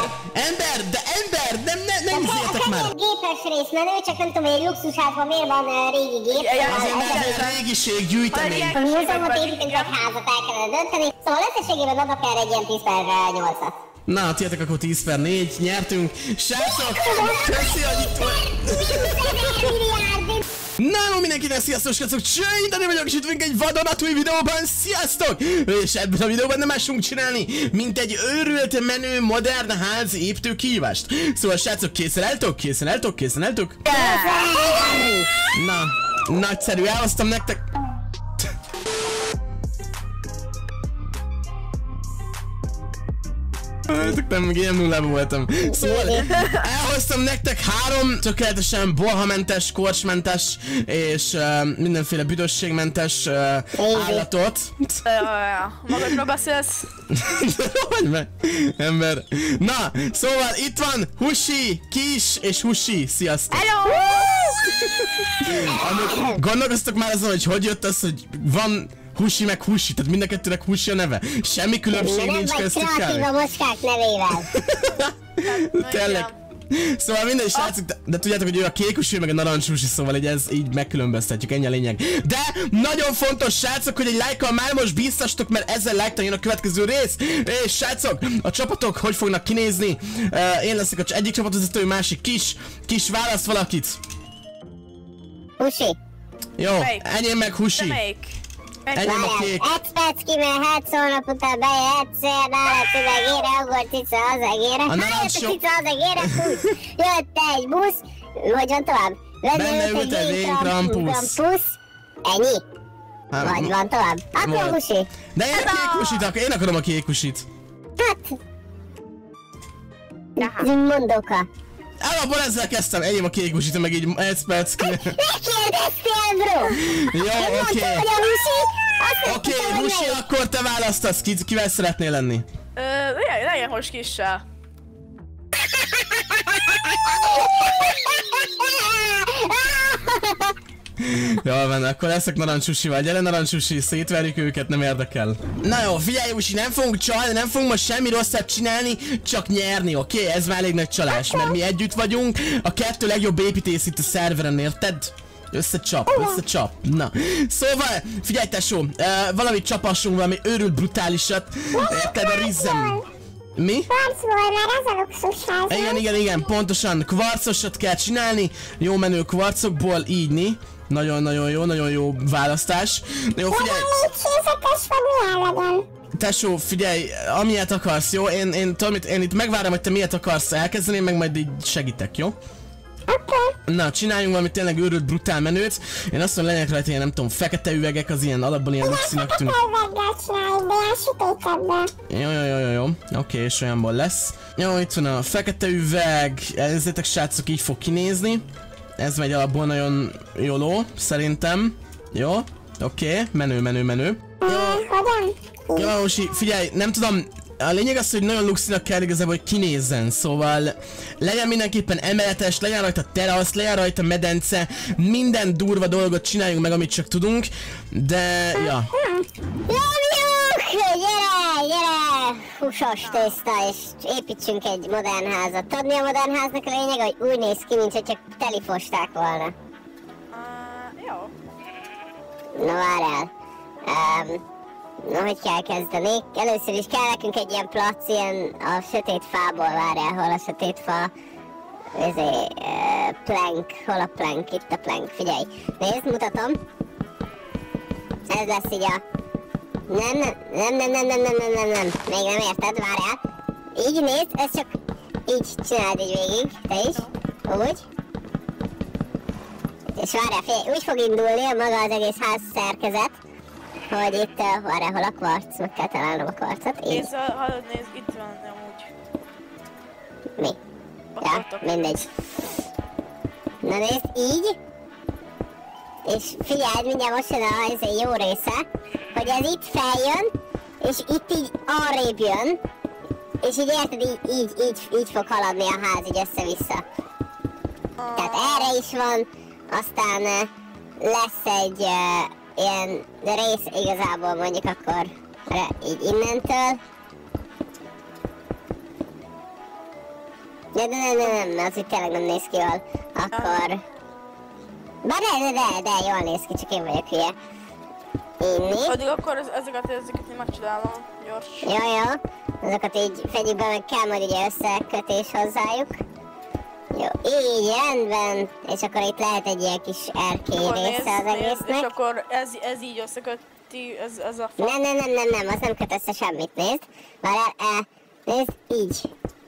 Ember, nem izéltek már! Gépes rész menő, csak nem tudom, hogy egy luxusházban miért van régi gép. Azért nem régiség, gyűjtemény. A múzeumot építünk, vagy házat el kellene dönteni. Szóval összességében adok el egy ilyen 10/8-at. Na, tiétek akkor 10/4, nyertünk. Srácok, köszi, hogy itt Na, mindenkinek sziasztok, srácok, Csöndani vagyok, és itt vagyunk egy vadonatúj videóban, sziasztok! És ebben a videóban nem más fogunk csinálni, mint egy őrült, menő, modern ház építő kihívást. Szóval, srácok, készen álltok? Na, nagyszerű, elhoztam nektek... Nem, még ilyen nullában voltam. Szóval elhoztam nektek 3 tökéletesen bolhamentes, korsmentes és mindenféle büdösségmentes állatot. Magadról beszélsz? Hogy meg, ember. Na, szóval itt van Husi, Kis és Husi. Sziasztok! Hello! Gondolkoztok már azon, hogy jött az, hogy van Husi meg Husi, tehát mind a kettőnek Husi a neve. Semmi különbség nincs köztük kb. Nem vagy kreatív a moskák nevével. Tényleg. Szóval minden srácok, de tudjátok, hogy ő a kék Husi, meg a narancs Husi, szóval így megkülönböztetjük, ennyi a lényeg. De nagyon fontos, srácok, hogy egy lájkkal már most bíztastok, mert ezzel lájktal jön a következő rész. És srácok, a csapatok hogy fognak kinézni? Én leszek az egyik csapatvezető, másik Kis választ valakit. Husi. Jó, enyém meg Husi. Enyém a kék. Egy perc kimehet, szólnap után bejöhetsz, nálad üvegére, ugort cica az egére. Jött a cica az egére, húsz. Jött egy busz, hogy van tovább? Benne ült egy vén-krampusz. Ennyi? Vagy van tovább? Akkor Husi. De én a kék Husit, én akarom a kék Husit. Hát... Mondoka. Alapból ezzel kezdtem, enyém a kék Husit, meg így 1 perc ki... Ne kérdeztél, bro! Jó, oké. Oké, Husi, akkor te választasz, kivel szeretnél lenni? Legyen most Kissel. Jól van, akkor leszek Narancs Husival. Gyere Narancs Husi, szétverjük őket, nem érdekel. Na jó, figyelj Husi, nem fogunk csalni, nem fogunk most semmi rosszat csinálni, csak nyerni, oké? Ez már elég nagy csalás, mert mi együtt vagyunk, a 2 legjobb építész itt a szerveren, érted? Összecsap. Na, szóval, figyelj tesó, valamit csapassunk, valami őrült brutálisat, érted a rizzem. Mi? Kvarcból, mert ez a luxusház. Igen, pontosan, kvarcosat kell csinálni, jó menő kvarcokból, így ni. Nagyon jó választás. Jó, figyelj! Tesó, figyelj, amilyet akarsz, jó? Én itt megvárom, hogy te miért akarsz elkezdeni, meg majd így segítek, jó? Na, csináljunk valami tényleg őrült brutál menőt. Én azt mondom, legyenek rajta ilyen, nem tudom, fekete üvegek, az ilyen alapból ilyen luxinak tűnik. Jó. Oké, és olyanból lesz. Jó, itt van a fekete üveg. Ezzetek srácok, így fog kinézni. Ez megy alapból nagyon jóló, szerintem. Jó, oké, menő. Jó, Husi, figyelj, nem tudom, a lényeg az, hogy nagyon luxinak kell igazából, hogy kinézzen, szóval legyen mindenképpen emeletes, legyen rajta terasz, legyen rajta medence, minden durva dolgot csináljunk meg, amit csak tudunk, de, ja. Gyere! Húsos tészta, és építsünk egy modern házat. Tudod, mi a modern háznak a lényeg, hogy úgy néz ki, mint hogy csak telifosták volna. Jó. Na várjál. Hogy kell kezdeni? Először is kell nekünk egy ilyen plac, ilyen a sötét fából, várjál, hol a sötét fa. Plank, hol a plank? Itt a plank, figyelj. Nézd, mutatom. Ez lesz így a... Nem. Még nem érted, várjál. Így nézd, ez csak... Így csináld így végig, te is. Úgy. És várjál, figyelj, úgy fog indulni a maga az egész ház szerkezet, hogy itt, várjál, hol a kvarc, meg kell találnom a kvarcot, így. Nézd, itt van, amúgy. Mi? Ja, mindegy. Na nézd, így. És figyeld, mindjárt most jön a jó része, hogy ez itt feljön, és itt így arrébb jön, és így érted, így fog haladni a ház, így össze-vissza. Tehát erre is van, aztán lesz egy ilyen rész igazából mondjuk akkor így innentől. De nem, az itt tényleg nem néz ki jól. Akkor... Bár de, jól néz ki, csak én vagyok hülye. Inni. Addig akkor ezeket én megcsinálom, gyors. Jó. Azokat így fedjük be, meg kell majd ugye összekötés hozzájuk. Jó, így rendben. És akkor itt lehet egy ilyen kis erkély része az egésznek. És akkor ez így összeköti, ez a fa. Nem, az nem köt össze semmit, nézd. Várjál, nézd, így.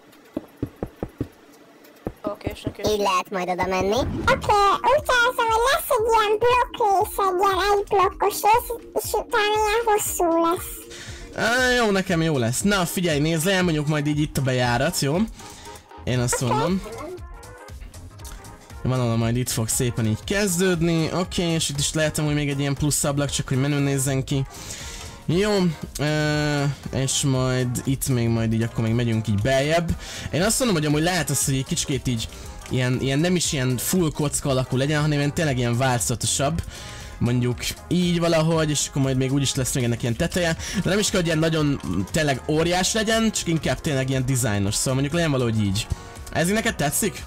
Oké. Így lehet majd oda menni. Oké, úgy érzem, hogy lesz egy ilyen blokk rész, egy ilyen egyblokkos rész, és utána ilyen hosszú lesz. Jó, nekem jó lesz. Na, figyelj, nézd le, mondjuk majd így itt a bejárat, jó? Én azt mondom. Van, ahol majd itt fog szépen így kezdődni. Oké, és itt is lehetem, hogy még egy ilyen plusz ablak, csak hogy menő nézzen ki. Jó, és majd itt még majd így akkor még megyünk így beljebb. Én azt mondom, hogy amúgy lehet az, hogy egy kicsikét így ilyen nem is ilyen full kocka alakú legyen, hanem ilyen tényleg ilyen változatosabb. Mondjuk így valahogy, és akkor majd még úgyis lesz még ennek ilyen teteje. De nem is kell, hogy ilyen nagyon tényleg óriás legyen, csak inkább tényleg ilyen dizájnos, szóval mondjuk legyen valahogy így. Ez így neked tetszik?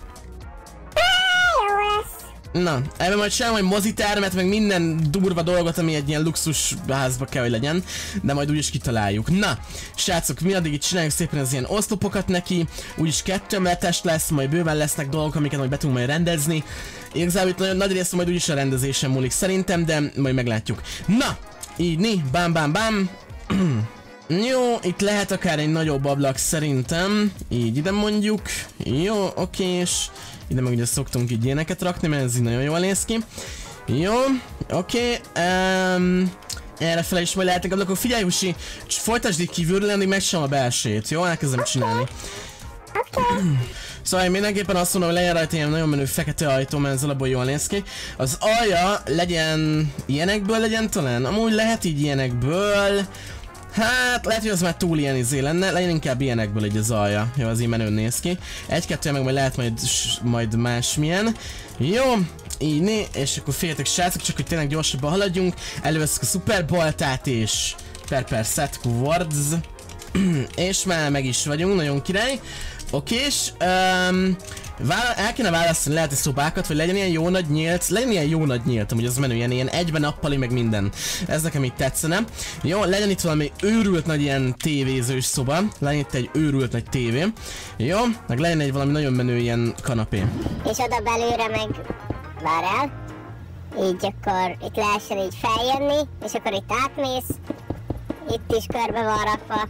Na, ebben majd sem, hogy mozitermet, meg minden durva dolgot, ami egy ilyen luxus házba kell, hogy legyen, de majd úgyis kitaláljuk. Na, srácok, mi addig itt csináljuk szépen az ilyen oszlopokat neki, úgyis 2 emeletes lesz, majd bőven lesznek dolgok, amiket majd be tudunk majd rendezni. Igazából itt nagyon nagy rész majd úgyis a rendezésen múlik szerintem, de majd meglátjuk. Na, így, bám. Jó, itt lehet akár egy nagyobb ablak szerintem, így ide mondjuk. Jó, oké, és ide meg ugye szoktunk így ilyeneket rakni, mert ez így nagyon jól néz ki. Jó, oké, errefele is majd lehetnek ablakok. Figyelj, Husi, folytasd így kívülről, addig megcsinálom a belsét, jó? Elkezdem csinálni. Szóval én mindenképpen azt mondom, hogy legyen rajta ilyen nagyon menő fekete ajtó, mert ez alapból jól néz ki. Az alja legyen ilyenekből legyen talán? Amúgy lehet így ilyenekből. Hát, lehet, hogy az már túl ilyen izé lenne, legyen inkább ilyenekből így az alja. Jó, az így menőn néz ki. 1-2 meg majd lehet majd másmilyen. Jó, így, és akkor féljetek srácok, csak hogy tényleg gyorsabban haladjunk. Előveszünk a szuperboltát és per set words. És már meg is vagyunk, nagyon király. Okés, el kéne választani, lehet szobákat, vagy legyen ilyen jó nagy nyílt, amúgy az menő, ilyen egyben nappali, meg minden. Ez nekem így tetszene. Jó, legyen itt valami őrült nagy ilyen tévézős szoba, legyen itt egy őrült nagy tévé. Jó, meg legyen egy valami nagyon menő ilyen kanapé. És oda belőle meg, várjál, így akkor itt lehessen így feljönni, és akkor itt átmész, itt is körbe van rakva.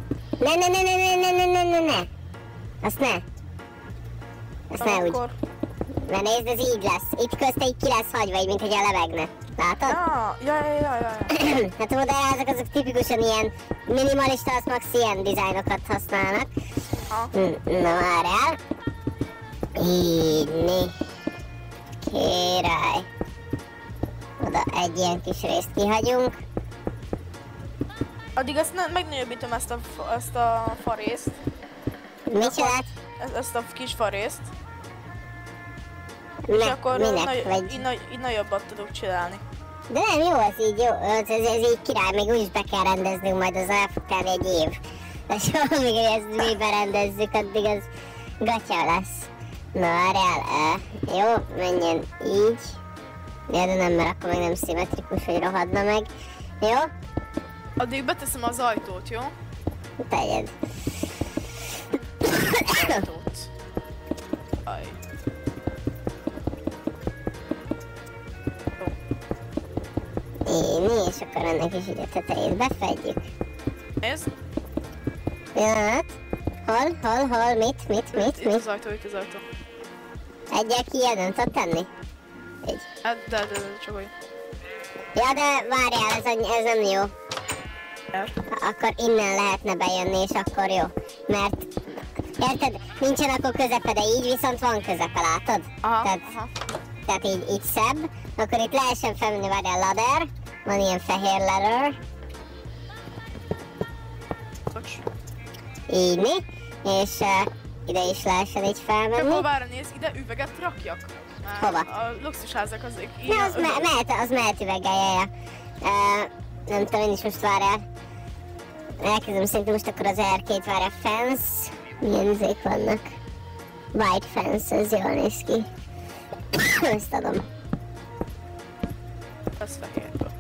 Ne. Azt ne. Azt ne úgy. Mert nézd, ez így lesz. Itt közte így ki lesz hagyva, így mint hogy levegne. Látod? Ja. Hát a modellházak azok tipikusan ilyen minimalista, az max ilyen dizájnokat használnak. Na várjál. Így, király. Oda egy ilyen kis részt kihagyunk. Addig ezt megnagyobbítom ezt a farészt. Mit csinált? Ezt a kis farészt. És Ne, akkor minek? így nagyobbat tudok csinálni. De nem jó, ez így jó, ez így király, még úgyis be kell rendeznünk, majd az el fog tenni egy év. És amíg ezt mi berendezzük, addig az gatya lesz. Na várjál, jó, menjen így. Ja, de nem, mert akkor még nem szimmetrikus, hogy rohadna meg. Jó? Addig beteszem az ajtót, jó? Tegyed. Ajtót. Aj. És akkor ennek is így a tetejét befedjük. Nézd. Pillanat. Hol, mit? Itt az ajtó. Egyel kijön, nem tudod tenni? Így. De csak hogy. Ja, de várjál, ez nem jó. Akkor innen lehetne bejönni, és akkor jó. Mert, érted, nincsen akkor közepe, de így viszont van közepe, látod? Aha. Tehát így szebb. Akkor itt lehessen felmenni, várjál, ladder. Van ilyen fehér ladder. Bocs. Így mi? És ide is lehessen így felmenni. Próbára nézd, ide üveget rakjak. Hova? A luxusházak az így. Na, az mehet üveggel, nem tudom, én is most várjál. Elkezdem szerintem most akkor az R2 várjál fence. Milyen izék vannak? White fence, ez jól néz ki. Ezt adom. Ez fehérből.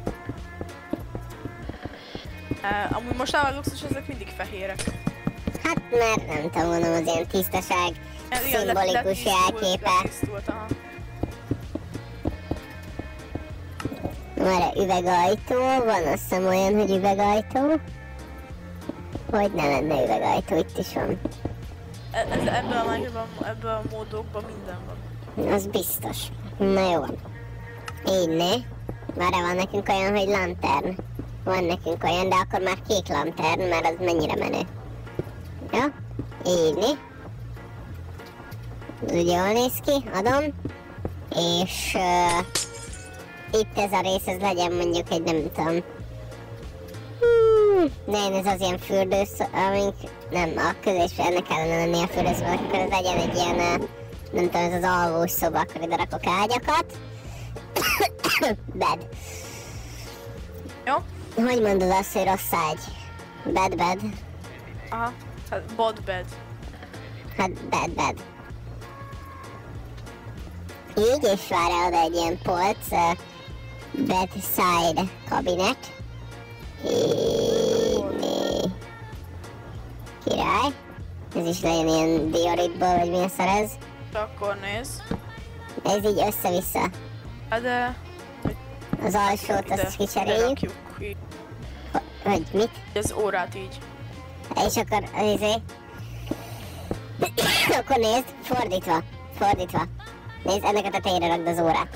Amúgy most a luxus ezek mindig fehérek. Hát mert nem tudom, mondom, az ilyen tisztaság, szimbolikus jelképe. Van üvegajtó, van azt hiszem olyan, hogy üvegajtó. Hogy ne lenne üvegajtó, itt is van. Ebből a módokban minden van. Az biztos. Na jó van. Így né. Várjál, van nekünk olyan, hogy lantern. Van nekünk olyan, de akkor már kék lantern, mert az mennyire menő. Jó? Így né. Úgy jól néz ki, adom. És itt ez a rész, ez legyen mondjuk egy nem tudom. Nem, ez az ilyen fürdőszoba, nem, a közés, ennek kellene lenni a fürdőszoba, akkor ez legyen egy ilyen, nem tudom, ez az alvós szoba, akkor ide rakok ágyakat. Bed. Jó? Hogy mondod azt, hogy rossz ágy? Bed. Aha, hát bod bed. Hát bed. Így, és várja oda egy ilyen polc, bedside kabinet. Király. Ez is legyen ilyen dioritból, vagy milyen szar ez. Akkor nézd. Ez így össze-vissza. De... Az alsót azt kicseréljük. Hogy mit? Az órát így. És akkor akkor nézd, fordítva. Nézd, ennek a tetejére rakd az órát.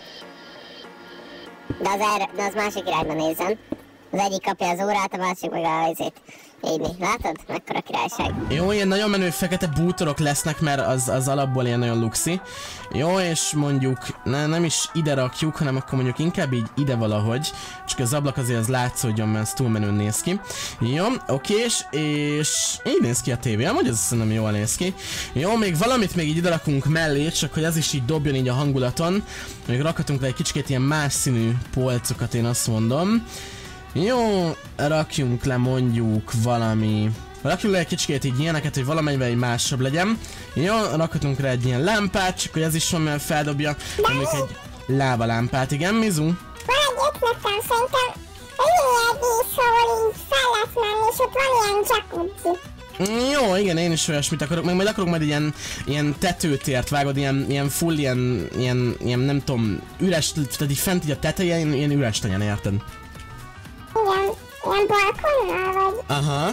De az másik irányba nézzen. Az egyik kapja az órát, a másik meg a izét. Így, látod? Mekkora királyság. Jó, ilyen nagyon menő fekete bútorok lesznek, mert az alapból ilyen nagyon luxi. Jó, és mondjuk nem is ide rakjuk, hanem akkor mondjuk inkább így ide valahogy. Csak az ablak azért az látszódjon, mert ez túl menőn néz ki. Jó, okés, és így néz ki a tévé, amúgy ez szerintem jól néz ki. Jó, még valamit még így ide rakunk mellé, csak hogy ez is így dobjon így a hangulaton. Még rakhatunk le egy kicsit ilyen más színű polcokat, én azt mondom. Jó, rakjunk le mondjuk rakjunk le egy kicsikét így ilyeneket, hogy valamennyivel egy másabb legyen. Jó, rakhatunk rá egy ilyen lámpát, csak hogy ez is van, mert feldobja. Mondjuk egy lávalámpát, igen, Mizu? Van egy ötletem, szerintem legyen egy ahol így fel lehet menni, és ott van ilyen jacuzzi. Jó, igen, én is olyasmit akarok, meg majd akarok majd ilyen tetőtért, vágod, ilyen full, ilyen nem tudom, üres, tehát így fent így a teteje, ilyen üres legyen, érted? Igen, ilyen balkonnal vagy? Aha.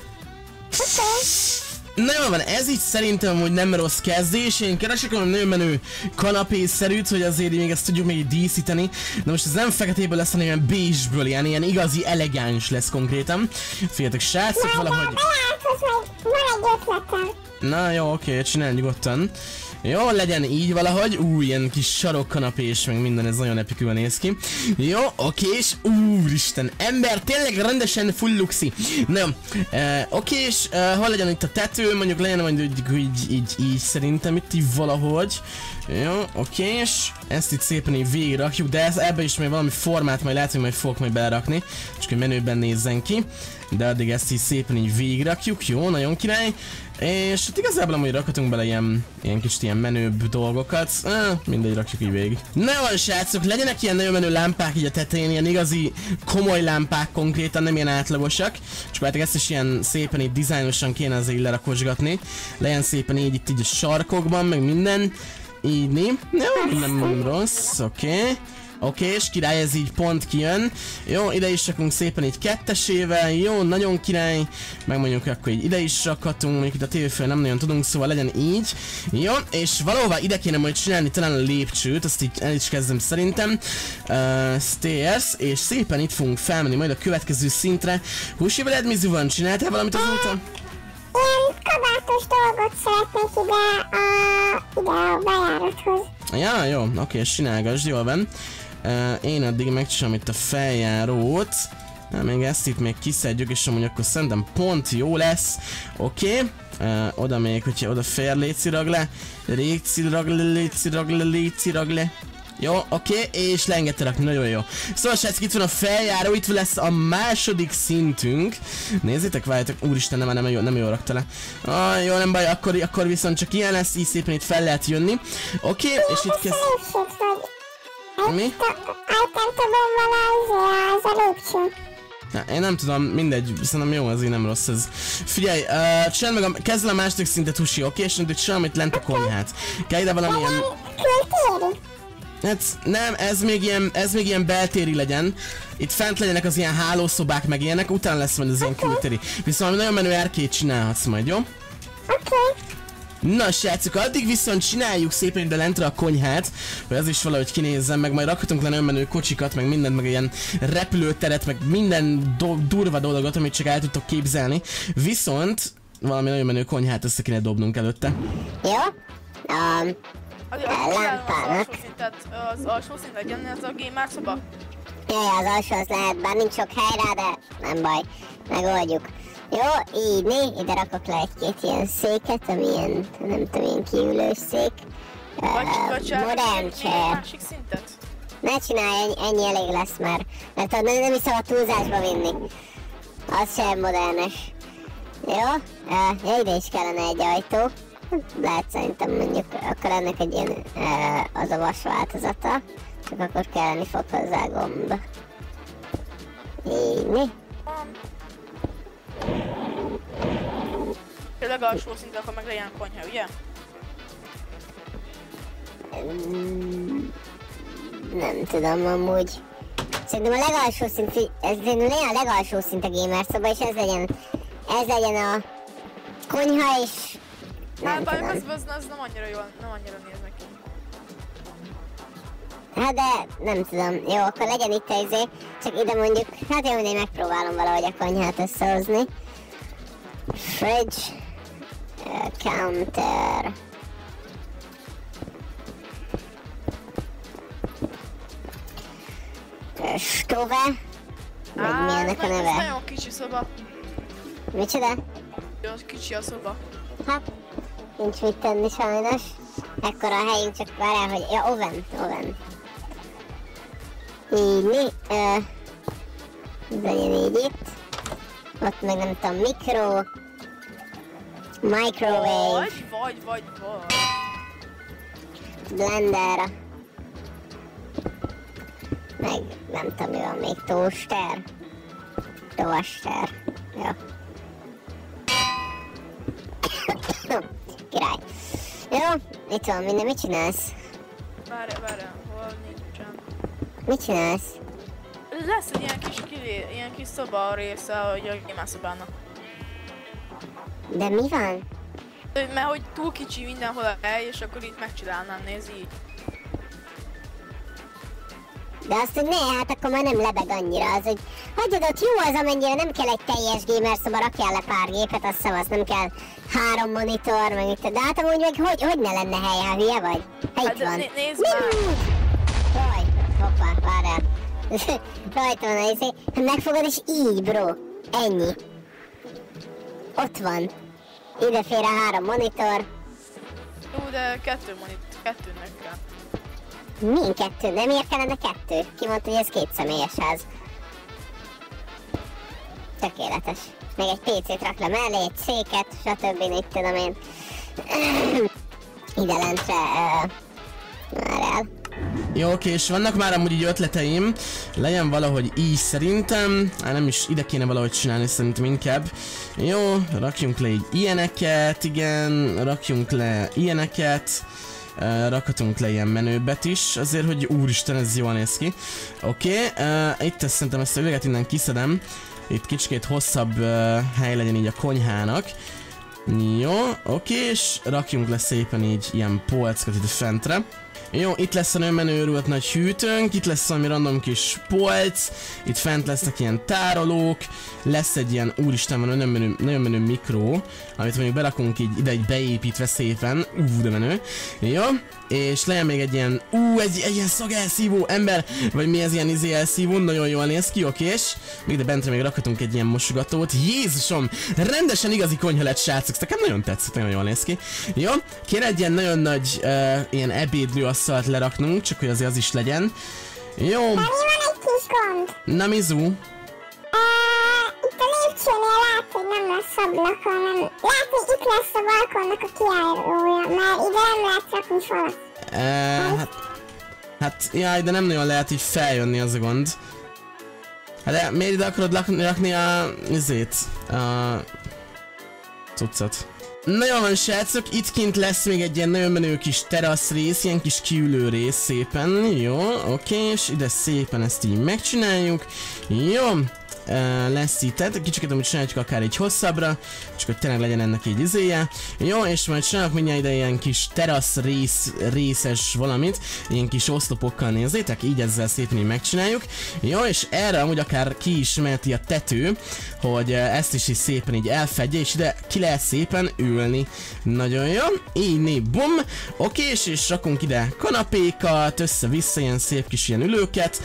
Okay. Na jó van, ez így szerintem hogy nem rossz kezdés, én keresek valami nagyon menő kanapészerűt, hogy azért még ezt tudjuk még díszíteni. De most ez nem feketéből lesz, hanem ilyen bézsből, ilyen igazi elegáns lesz konkrétan. Figyeljetek, srácok, valahogy... Beláthoz, hogy van egy ötletem. Na jó, oké, csinálj nyugodtan. Jó, legyen így valahogy. Ilyen kis sarokkanapés, meg minden, ez nagyon epikül néz ki. Jó, oké, és úristen, ember, tényleg rendesen full luxi. Na jó, oké, és hol legyen itt a tető, mondjuk legyen majd így szerintem itt így valahogy. Jó, oké, és ezt itt szépen így végigrakjuk, de ebbe is még valami formát majd lehet, hogy majd fogok majd belerakni, csak hogy menőben nézzen ki. De addig ezt így szépen így végigrakjuk, jó, nagyon király. És hát igazából amúgy rakhatunk bele ilyen kicsit ilyen menőbb dolgokat. Mindegy, rakjuk így végig. Na van, srácok, legyenek ilyen nagyon menő lámpák így a tetején, ilyen igazi komoly lámpák konkrétan, nem ilyen átlagosak. Csak hát ezt is ilyen szépen így dizájnosan kéne azért így lerakosgatni. Legyen szépen így itt így a sarkokban, meg minden. Így jó, nem rossz, oké. Oké, és király, ez így pont kijön. Jó, ide is rakunk szépen így kettesével. Jó, nagyon király. Meg mondjuk akkor így ide is rakhatunk. Mondjuk itt a tévéfől nem nagyon tudunk, szóval legyen így. Jó, és valóban ide kéne majd csinálni talán a lépcsőt. Azt így el is kezdem szerintem. Stairs, és szépen itt fogunk felmenni majd a következő szintre. Húsi veled, Mizu, van? Csináltál valamit azóta? Ilyen kabátos dolgot szeretnék ide a bejárathoz. Ja, jó, oké, és csinálgasd, jól van. Én addig megcsinálom itt a feljárót. Még ezt itt még kiszedjük, és amúgy akkor szerintem pont jó lesz. Oké. Oda még, hogyha oda fér, létszirag le. Létszirag le. Jó, oké, és leengedte rakni, nagyon jó. Szóval srácok, itt van a feljáró, itt lesz a második szintünk. Nézzétek, várjátok, úristen, nem jó rakta le. Jó, nem baj, akkor viszont csak ilyen lesz, így szépen itt fel lehet jönni. Oké, és itt kezd... Mi? Az a lépcső. Én nem tudom, mindegy, szerintem jó, az így nem rossz ez. Figyelj, csináld meg kezd el a második szintet, Husi, oké? És mondjuk csinálom itt lent a konyhát. Kell ide valamilyen... Hát nem, ez még ilyen beltéri legyen. Itt fent legyenek az ilyen hálószobák meg ilyenek, utána lesz majd az ilyen kültéri. Viszont nagyon menő erkét csinálhatsz majd, jó? Na srácok, addig viszont csináljuk szépen ide lentre a konyhát, hogy az is valahogy kinézzem, meg majd rakhatunk le nagyon menő kocsikat, meg mindent, meg ilyen repülőteret, meg minden durva dolgot, amit csak el tudtok képzelni. Viszont valami nagyon menő konyhát össze kéne dobnunk előtte. Jó? Lámpának. Az alsó szint legyen, ez a gamer szoba? Jaj, az alsó az lehet, bár nincs sok hely rá, de nem baj, megoldjuk. Jó, így ide rakok le egy-két ilyen széket, ami ilyen, nem tudom, ilyen kiülős szék. Modern chair. Másik szintet? Ne csinálj, ennyi elég lesz már. Mert nem is szabad túlzásba vinni. Az sem modernes. Jó? Ide is kellene egy ajtó. Lehet szerintem mondjuk, akkor ennek egy ilyen az a vas változata. Csak akkor kelleni fog hozzá gomb. Így mi? A legalsó szint, akkor meg legyen konyha, ugye? Nem tudom amúgy. Szerintem a legalsó szint, szerintem legyen a legalsó szint a gamer szoba, és ez legyen a konyha, és nem tudom. Az nem annyira jól, nem annyira néz neki. Hát de nem tudom, jó, akkor legyen itt izé, csak ide mondjuk, hát jó, mindegy, megpróbálom valahogy a konyhát összehozni. Fridge, counter. Stove, vagy mi ennek a neve? Ez nagyon kicsi szoba. Micsoda? Nagyon kicsi a szoba. Hát, nincs mit tenni sajnos. Ekkora a helyünk, csak várjál, hogy... Ja, oven. Így mi? Legyen így itt. Ott meg nem tudom, microwave. Vagy. Blender. Meg nem tudom, mi van még, toaster. Jó. Király. Jó, itt van minden, mit csinálsz? Várjál, hol nincsen. Mit csinálsz? Lesz egy ilyen kis szoba része, hogy a gamer szobának. De mi van? Mert hogy túl kicsi mindenhol a hely, és akkor itt megcsinálnám, nézd így. De azt, hogy ne, hát akkor már nem lebeg annyira, az, hogy hagyjad ott, jó az, amennyire nem kell egy teljes gamer szoba, rakjál le pár gépet, azt szavasz, nem kell 3 monitor, meg itt, de hát amúgy meg hogy ne lenne hely, ha hülye vagy? Hát itt van. Nézd már! Jaj, hoppá, várjál. Rajta van a izé, hát megfogod és így, bro. Ennyi. Ott van. Ide fér a 3 monitor. Jó, de 2-nek kell. Milyen 2? De miért kellene 2? Ki mondta, hogy ez 2 személyes ház. Tökéletes. Még egy PC-t rak le mellé, egy széket, stb. Így tudom én. Ide lentre, várjál. Jó, oké, és vannak már amúgy így ötleteim. Legyen valahogy így szerintem. Nem is ide kéne valahogy csinálni szerintem inkább. Jó, rakjunk le így ilyeneket, igen, rakjunk le ilyeneket. Rakhatunk le ilyen menőbbet is, azért, hogy úristen, ez jól néz ki. Oké, itt szerintem ezt a üveget innen kiszedem. Itt kicsikét hosszabb hely legyen így a konyhának. Jó, oké, és rakjunk le szépen így ilyen polckat itt fentre. Jó, itt lesz a nagyon menő őrült nagy hűtőnk, itt lesz valami random kis polc, itt fent lesznek ilyen tárolók, lesz egy ilyen, úristen, van nagyon menő mikró, amit mondjuk berakunk így ide így beépítve szépen, de menő, jó, és legyen még egy ilyen, egy ilyen szagelszívó ember, vagy mi ez ilyen elszívó, nagyon jól néz ki, okés, még de bentre még rakhatunk egy ilyen mosogatót, Jézusom, rendesen igazi konyha lett, srácok, nekem nagyon tetszett, nagyon jól néz ki, jó, kéne egy ilyen nagyon nagy, ilyen ebédlőasztal asztalt leraknunk, csak hogy azért az is legyen. Jó. De mi van egy kis gond? Na Mizu? Itt a lépcsőnél lehet, hogy nem lesz ablak, hanem lehet, hogy itt lesz a balkonnak a kijárója, mert ide nem lehet rakni falat. Hát, jaj, de nem nagyon lehet így feljönni, az a gond. Hát de miért ide akarod rakni a cuccot? Na jól van, srácok, itt kint lesz még egy ilyen nagyon menő kis terasz rész, ilyen kis kiülő rész szépen, jó, oké, és ide szépen ezt így megcsináljuk, jó. Lesz itt, tehát kicsit amit csináljuk akár egy hosszabbra, csak hogy tényleg legyen ennek egy izéje. Jó, és majd csinálok mindjárt ide ilyen kis terasz részes valamit, ilyen kis oszlopokkal nézzétek, így ezzel szépen így megcsináljuk. Jó, és erre amúgy akár ki is meheti a tető, hogy ezt is így szépen így elfedje, és ide ki lehet szépen ülni. Nagyon jó, így bum, oké, és rakunk ide kanapékat, össze-vissza ilyen szép kis ilyen ülőket,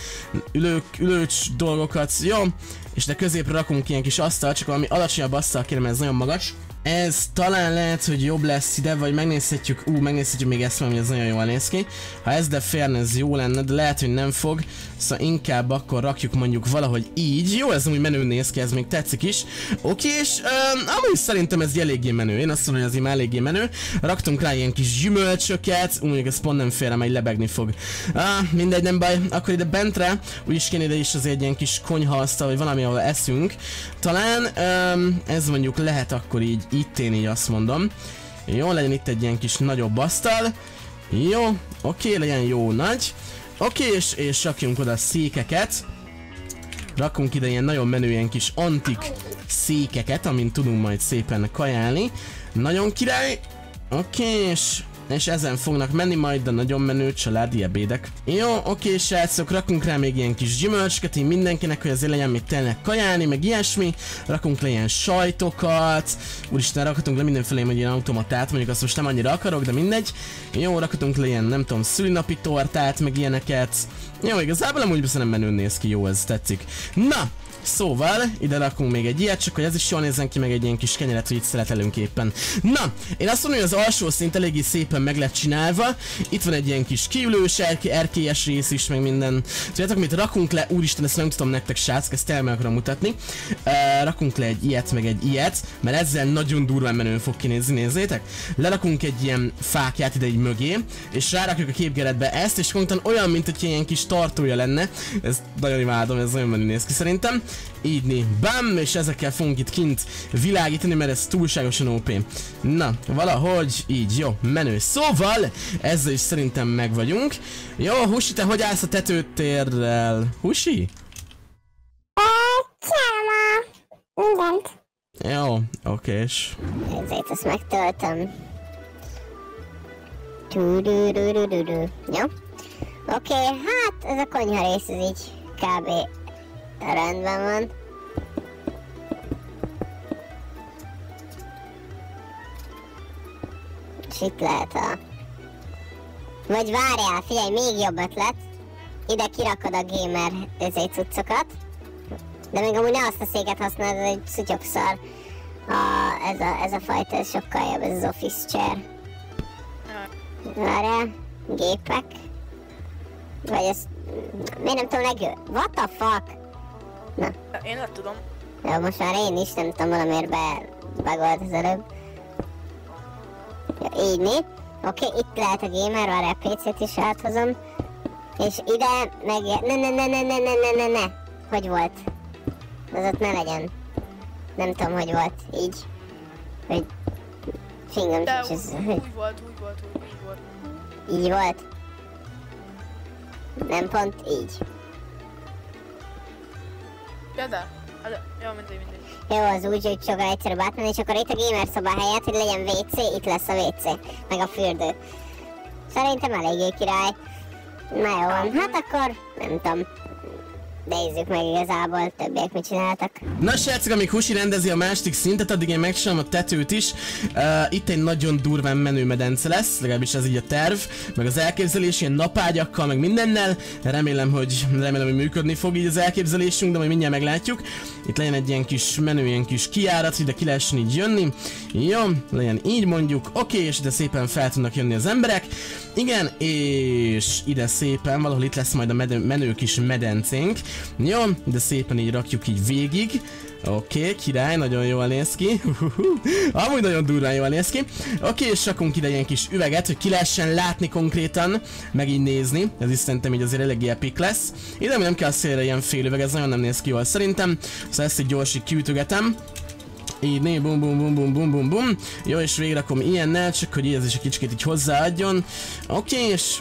ülőcs dolgokat, jó. És de középre rakunk ilyen kis asztalt, csak valami alacsonyabb asztal kérem, mert ez nagyon magas. Ez talán lehet, hogy jobb lesz ide, vagy megnézhetjük, megnézhetjük még ezt, mert ez nagyon jól néz ki. Ha ez de férne, ez jó lenne, de lehet, hogy nem fog. Szóval inkább akkor rakjuk mondjuk valahogy így. Jó, ez amúgy menő néz ki, ez még tetszik is. Oké, és amúgy szerintem ez eléggé menő. Én azt mondom, hogy ez így eléggé menő. Raktunk rá ilyen kis gyümölcsöket, mondjuk ez pont nem félre, majd lebegni fog. Mindegy, nem baj. Akkor ide bentre, úgyis kéne ide is azért egy ilyen kis konyhaasztal, vagy valami, ahol eszünk. Talán ez mondjuk lehet akkor így itt én így azt mondom. Jó, legyen itt egy ilyen kis nagyobb asztal. Jó, oké, legyen jó nagy. Oké, és rakjunk oda székeket. Rakunk ide ilyen nagyon menő ilyen kis antik székeket, amint tudunk majd szépen kajálni. Nagyon király. Oké, és ezen fognak menni majd a nagyon menő családi ebédek. Jó, oké, srácok, rakunk rá még ilyen kis gyümölcsöket, így mindenkinek, hogy azért legyen még tényleg kajálni, meg ilyesmi. Rakunk le ilyen sajtokat. Úristen, rakhatunk le mindenféle ilyen automatát, mondjuk azt most nem annyira akarok, de mindegy. Jó, rakhatunk le ilyen, nem tudom, szülinapi tortát, meg ilyeneket. Jó, igazából amúgy nem menőn néz ki, jó, ez tetszik. Na! Szóval, ide rakunk még egy ilyet, csak hogy ez is jól nézzen ki, meg egy ilyen kis kenyeret, hogy itt szeletelünk éppen. Na, én azt mondom, hogy az alsó szint eléggé szépen meg lett csinálva. Itt van egy ilyen kis kiülős, erkélyes rész is, meg minden. Tudjátok, mit rakunk le, úristen, ezt nem tudom nektek, srácok, ezt el meg akarom mutatni. Rakunk le egy ilyet, meg egy ilyet, mert ezzel nagyon durván menően fog kinézni, nézzétek. Lerakunk egy ilyen fákját ide így mögé, és rárakjuk a képgeretbe ezt, és konkrétan olyan, mint hogy ilyen kis tartója lenne. Ez nagyon imádom, ez nagyon menő néz ki szerintem. Így, bam, és ezekkel fogunk itt kint világítani, mert ez túlságosan OP. Na, valahogy így, jó, menő. Szóval, ezzel is szerintem meg vagyunk. Jó, Husi, te hogy állsz a tetőtérrel? Husi? Csinálom a mindent. Jó, okés. Ezért ezt megtöltöm. Jó? Oké, hát ez a konyha rész, ez így kb. Rendben van. És itt lehet a... Vagy várjál, figyelj, még jobb ötlet. Ide kirakod a gamer cuccokat. De még amúgy ne azt a széket használod, ez egy szutyokszar. Ez a fajta, ez sokkal jobb, ez az office chair. Várjál, gépek. Vagy ez... Miért nem tudom What the fuck? Na. Én nem tudom. Jó, most már én is, nem tudom, valamiért begolt az előbb. Jó, így mi? Oké, itt lehet a gamer, várj, a PC-t is áthozom. És ide meg... Ne. Hogy volt? Az ott ne legyen. Nem tudom, hogy volt. Így. Hogy... Fingom de is ez... úgy volt. Így volt. Nem pont így. Ja, de. Jó, mindegy. Jó, az úgy, hogy sokkal egyszerűbb átmenni, és akkor itt a gamer szoba helyett, hogy legyen WC, itt lesz a WC, meg a fürdő. Szerintem eléggé király. Na jó van, hát akkor nem tudom. nézzük meg igazából, többiek mit csináltak. Na srácok, amíg Husi rendezi a második szintet, addig én megcsinálom a tetőt is. Itt egy nagyon durván menő medence lesz, legalábbis ez így a terv, meg az elképzelés, ilyen napágyakkal, meg mindennel. Remélem, hogy működni fog így az elképzelésünk, de majd mindjárt meglátjuk. Itt legyen egy ilyen kis menő, ilyen kis kijárat, ide ki lehessen így jönni. Jó, legyen így mondjuk, oké, és ide szépen fel tudnak jönni az emberek. Igen, és ide szépen, valahol itt lesz majd a menő kis medencénk. Jó, de szépen így rakjuk így végig. Oké, király, nagyon jól néz ki. Amúgy nagyon durván jól néz ki. Oké, és rakunk ide ilyen kis üveget, hogy ki lehessen látni konkrétan, meg így nézni. Ez is szerintem így azért eléggé epic lesz. Ide nem kell szélre ilyen fél üveg, ez nagyon nem néz ki jól szerintem. Szóval ezt így gyors így kiütögetem. Így né, bum bum bum bum bum bum bum. Jó, és végrakom ilyennel, csak hogy ez is egy kicsit így hozzáadjon. Oké, és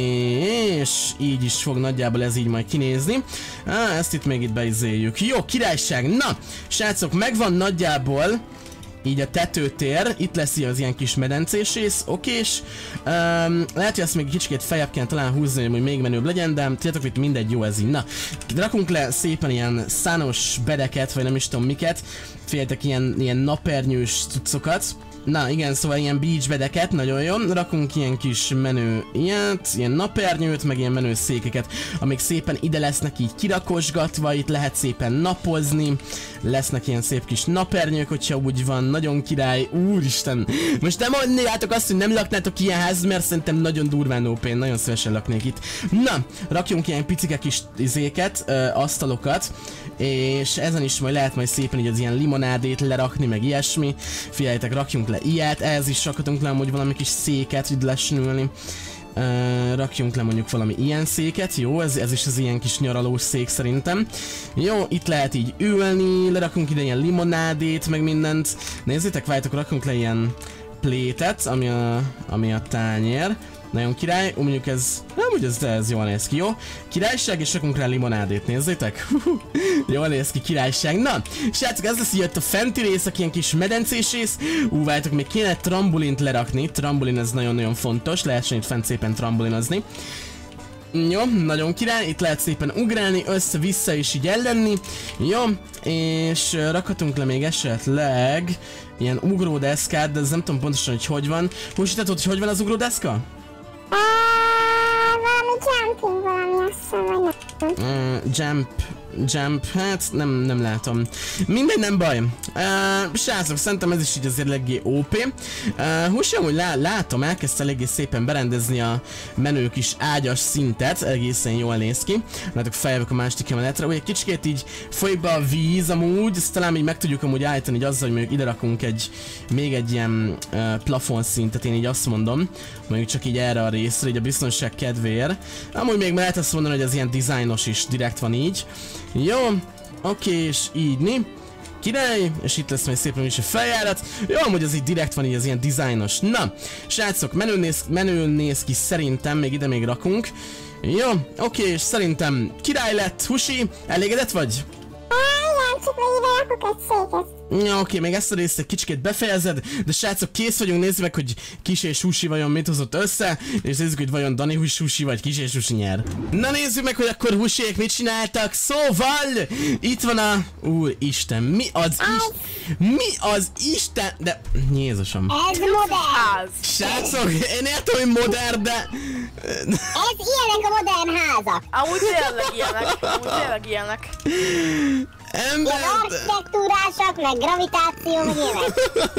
így is fog nagyjából ez így majd kinézni. Ezt itt még itt beizéljük. Jó, királyság! Na, srácok, megvan nagyjából így a tetőtér, itt lesz az ilyen kis medencés rész, okés. Lehet, hogy ezt még kicsit feljebb kell talán húzni, hogy még menőbb legyen, de tudjátok, hogy mindegy, jó ez így. Na, rakunk le szépen ilyen szános bedeket, vagy nem is tudom miket. Féltek ilyen napernyős cuccokat. Na igen, szóval ilyen beach bedeket, nagyon jó. Rakunk ilyen kis menő ilyet, ilyen napernyőt, meg ilyen menő székeket, amik szépen ide lesznek így kirakosgatva, itt lehet szépen napozni. Lesznek ilyen szép kis napernyők, hogyha úgy van, nagyon király, úristen. Most nem mondjátok azt, hogy nem laknátok ilyen ház, mert szerintem nagyon durván OP-n, nagyon szívesen laknék itt. Na, rakjunk ilyen picike kis izéket, asztalokat, és ezen is majd lehet majd szépen így az ilyen limonádét lerakni, meg ilyesmi. Figyeljetek, rakjunk le ilyet, ehhez is rakhatunk le amúgy valami kis széket, hogy lehessen ülni. Rakjunk le mondjuk valami ilyen széket, jó, ez is az ilyen kis nyaralós szék szerintem. Jó, itt lehet így ülni, lerakunk ide ilyen limonádét, meg mindent. Nézzétek, várjátok, rakunk le ilyen plétet, ami a tányér. Nagyon király, mondjuk ez, nem úgy ez jól néz ki, jó? Királyság, és rakunk rá limonádét, nézzétek? Jól néz ki, királyság. Na, srácok, ez lesz így a fenti rész, ilyen kis medencés rész. Várjátok, még kéne trambolint lerakni, trambolin ez nagyon-nagyon fontos, lehessen itt fent szépen trambolinozni. Jó, nagyon király, itt lehet szépen ugrálni, össze-vissza is így ellenni. Jó, és rakhatunk le még esetleg ilyen ugródeszkát, de ez nem tudom pontosan, hogy van. Húsi, te tudod, hogy van az ugródeszka? Valami jumping, valami azt vagy Jump, hát nem látom. Mindegy, nem baj. Srácok, szerintem ez is így azért eléggé OP. Húsi, amúgy látom, elkezdte eléggé szépen berendezni a menő kis ágyas szintet, egészen jól néz ki. Látok, feljövök a második emeletre, úgy egy kicsikét így folyik be a víz amúgy, ezt talán így meg tudjuk amúgy állítani így azzal, hogy mondjuk ide rakunk még egy ilyen plafon szintet, én így azt mondom, mondjuk csak így erre a részre, így a biztonság kedvéért. Amúgy még lehet azt mondani, hogy ez ilyen dizájnos is, direkt van így. Jó, oké, és így király, és itt lesz majd szépen is a feljárat. Jó, amúgy az így direkt van, így az ilyen dizájnos. Na, srácok, menő néz ki szerintem, még ide rakunk. Jó, oké, és szerintem király lett. Husi, elégedett vagy? Igen, csak még ide rakok egy széket. Ja, oké, még ezt a részt egy kicsikét befejezed, de srácok, kész vagyunk, nézzük meg, hogy Kis és Husi vajon mit hozott össze, és nézzük, hogy vajon Dani Husi vagy Kis és Husi nyer. Na nézzük meg, hogy akkor Husiék mit csináltak, szóval itt van a... Úristen, mi az Isten, de... Jézusom. Ez modern! Srácok, én értem, hogy modern, de... Ez ilyenek a modern házak. Amúgy tényleg ilyenek. Ilyen architektúrásak, meg gravitáció, meg ilyenek.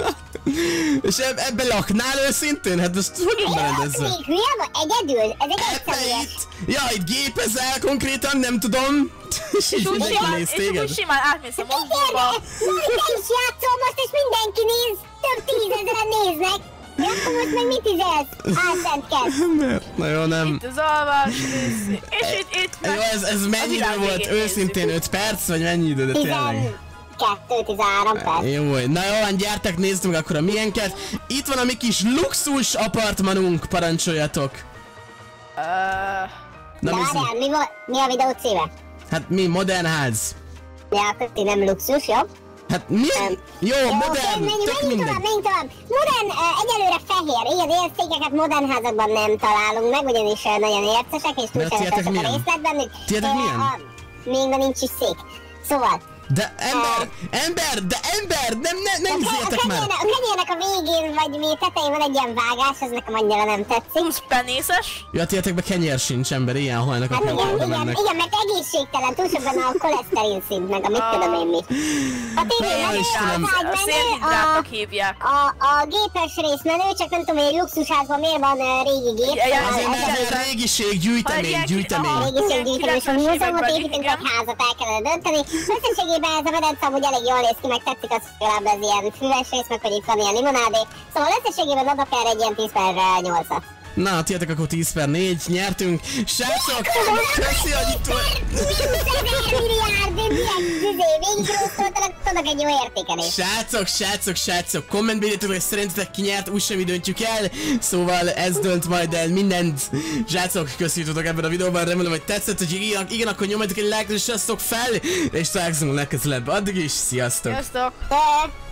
És ebbe laknál őszintén? Hát ezt hogyan berendezze? Még hülye vagy? Egyedül? Ezek egyszerűek. Ja, itt gépezel konkrétan, nem tudom. És így mindenki néz téged. És simán átmész a mozgóba. Te is játszol most, és mindenki néz. Több 10 000-en néznek. Ja, akkor most meg mit izélsz? Álszentkedsz. Na jó, nem. Itt az alvás rész. És itt meg... Jó, ez mennyi idő volt? Őszintén 5 perc? Vagy mennyi idő? De tényleg? 12-13 perc. Jó, na jó, van, gyertek, nézd meg akkor a miénket. Itt van a mi kis luxus apartmanunk, parancsoljatok. De várjál, mi a videó címe? Hát mi, modern ház. Ja, akkor ti nem luxus, jó? Hát milyen? Jó, modern, tök mindegy. Menjünk tovább. Modern, egyelőre fehér. Ilyen székeket modern házakban nem találunk meg, ugyanis nagyon ércesek és túlságosak a részletben. Tiétek milyen? még ma nincs is szék. Szóval... De ember, nem izéltek már! A kenyérnek a végén, vagy mi tetején van egy ilyen vágás, ez nekem annyira nem tetszik. Penészes? Ja, tietekben kenyér sincs, ember, ilyen hajnak, Hát akár oda mennek. igen, mert egészségtelen, túl sok benne a koleszterin szint, meg a mit tudom én mi. A tévé menő, Istenem. az ágy A menő, szénhidrátok hívják. a gépes rész menő, csak nem tudom, hogy egy luxusházban miért van régi gép. Azért mert régiség, gyűjtemény. Régiséggyűjtemény, és a múzeumot építünk, egy házat el kellene dönteni. Összességében ez a medence amúgy elég jól néz ki, meg tetszik az, hogy legalább ez ilyen füves rész, meg hogy itt van ilyen limonádé. Szóval összességében adok erre egy ilyen 10/8-at. Na, tietek akkor 10/4, nyertünk. Srácok, köszi, hogy itt volt. 20 000 milliárd, végigróztoltanak, tudok egy jó értékelést. Srácok, kommentbe írjátok, hogy szerintetek ki nyert, úgysem mi döntjük el. Szóval ez dönt majd el mindent. Srácok, köszönjük ebben a videóban, remélem, hogy tetszett, hogy igen, akkor nyomjátok egy like-t és sziasztok fel, és találkozunk legközelebb. Addig is, sziasztok! Sziasztok!